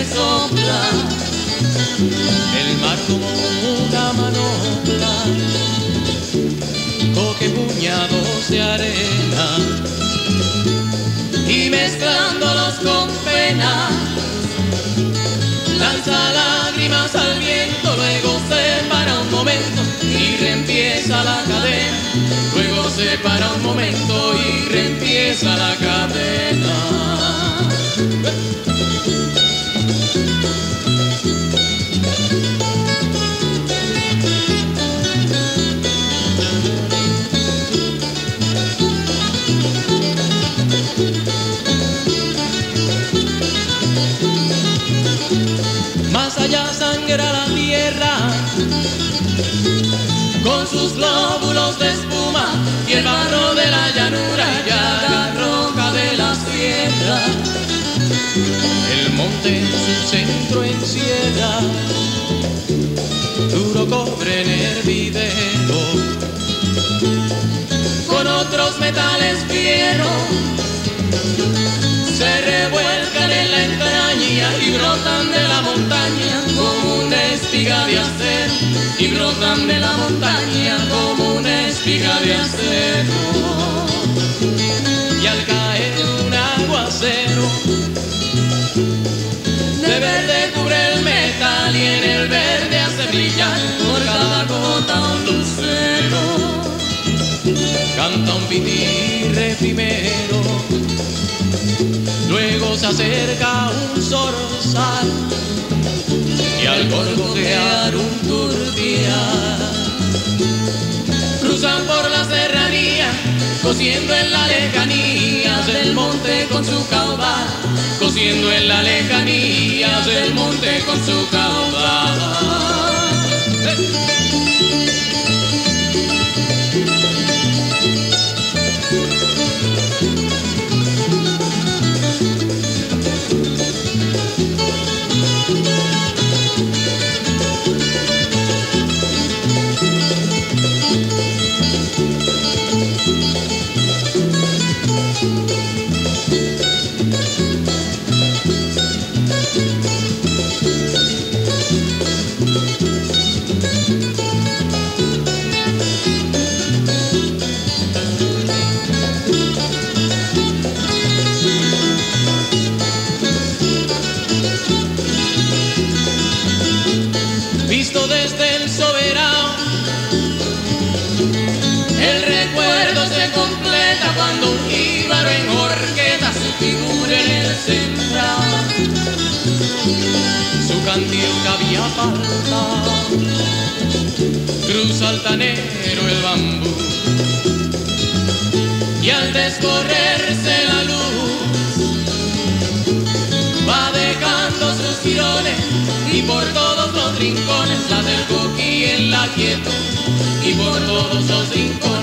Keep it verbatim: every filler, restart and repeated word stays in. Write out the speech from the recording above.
sopla el mar como una manopla, coge puñados de arena y mezclándolos con pena lanza lágrimas al viento, luego se para un momento y reempieza la cadena, luego se para un momento y reempieza la cadena. Más allá sangra la tierra con sus glóbulos de espuma y el barro de la llanura y la roca de la sierra. El monte en su centro encierra duro cobre en hervidero con otros metales fieros. Se revuelcan en la entraña y brotan de la montaña como una espiga de acero, y brotan de la montaña como una espiga de acero. Y al caer un aguacero, de verde cubre el metal y en el verde hace brillar por cada gota un lucero. Canta un pitirre primero, luego se acerca un zorzal y al gorgotear un turbial cruzan por la serranía, cosiendo en la lejanía del monte con su caudal, cosiendo en la lejanía del monte con su caudal. Visto desde el soberano, el recuerdo se completa cuando un jíbaro enhorqueta su figura en el central. Su candiuca había falta, cruza altanero el bambú, y al descorrerse la luz va dejando sus girones y por todos los rincones la del coquí en la quietud, y por todos los rincones